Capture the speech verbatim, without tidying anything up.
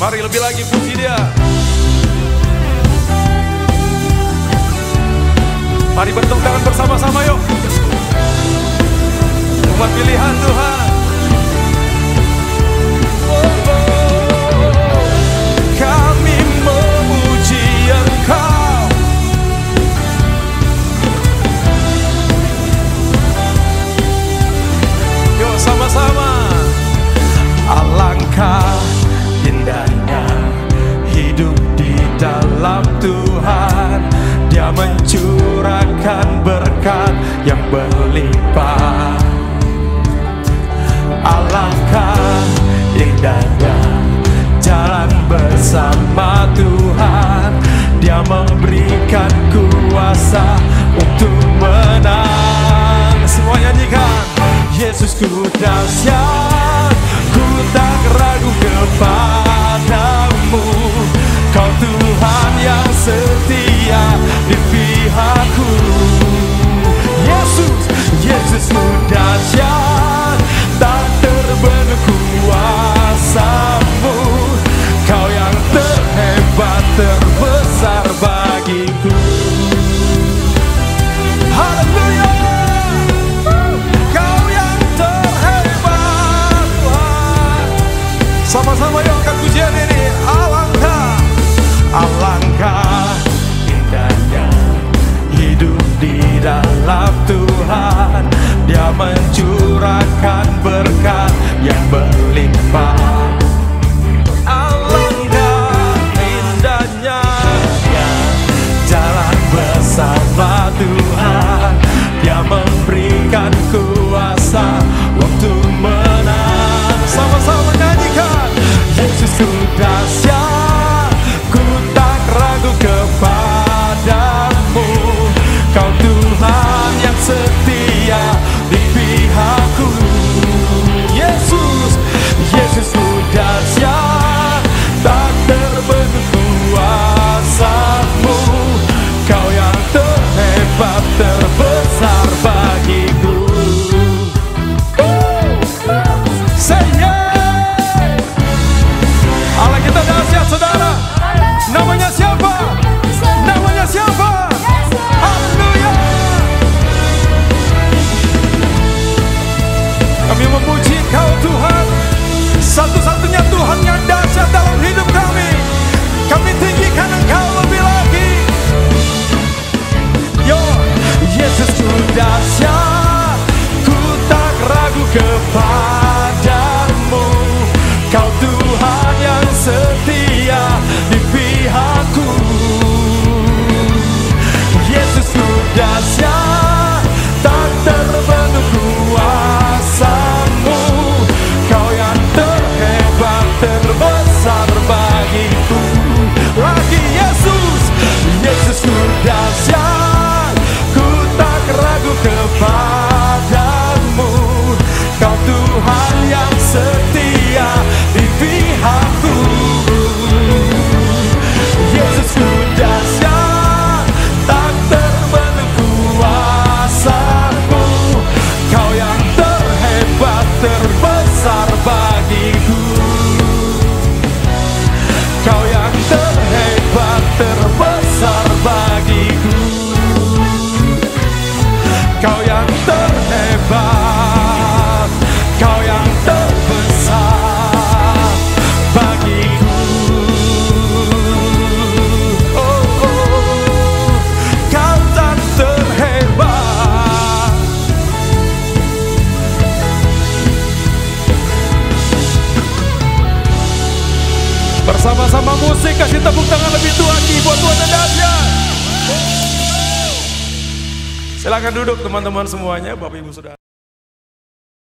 Mari lebih lagi puji Dia. Mari bertepuk tangan bersama-sama yuk. Umat pilihan Tuhan. Oh, oh, kami memuji Engkau. Yuk sama-sama. Alangkah indahnya hidup di dalam Tuhan. Dia mencurahkan berkat yang berlimpah. Alangkah indahnya jalan bersama Tuhan. Dia memberikan kuasa untuk menang. Semua nyanyikan. Yesusku dahsyat, ku tak ragu kepadamu. Kau Tuhan yang setia di pihakku. Yesus, Yesusku dahsyat, tak terbendung kuasamu. Kau yang terhebat, terbesar bagiku. Haleluya. Kau yang terhebat, Tuhan. Sama-sama yuk angkat pujian ini. Alangkah, alangkah indahnya hidup di dalam Tuhan. Dia mencurahkan berkat yang berlimpah. Alangkah indahnya jalan bersama Tuhan. Dia memberikan kuasa untuk menang. Sama-sama nyanyikan. Yesusku dahsyat, ku tak ragu kepadamu. Kau Tuhan yang setia di pihakku. Yesus, Yesusku dahsyat, tak terbendung kuasamu. Kau yang terhebat, terbesar bagiku. Say yeah. Allah kita dahsyat saudara. Namanya siapa? Namanya siapa? Haleluya. Kami memuji Kau Tuhan, satu-satunya Tuhan yang dahsyat dalam hidup kami. Kami tinggikan Engkau lebih lagi. Yo, Yesusku dahsyat, ku tak ragu kepadamu. Kau Tuhan yang setia di pihakku. Yesusku dahsyat, tak terbendung kuasamu. Kau yang terhebat, terbesar bagiku. Lagi Yesus, Yesusku dahsyat, ku tak ragu kepadamu. Kau Tuhan yang setia di pihakku. Yesusku dahsyat, tak terbendung kuasamu. Kau yang terhebat, terbesar bagiku. Kau yang terhebat, terbesar bagiku. Kau yang terhebat, Kau yang terbesar bagiku. Oh, oh, Kau tak terhebat. Bersama-sama musik, kasih tepuk tangan lebih tua lagi buat Tuhan dan dahsyat. Silakan duduk teman-teman semuanya, Bapak Ibu Saudara.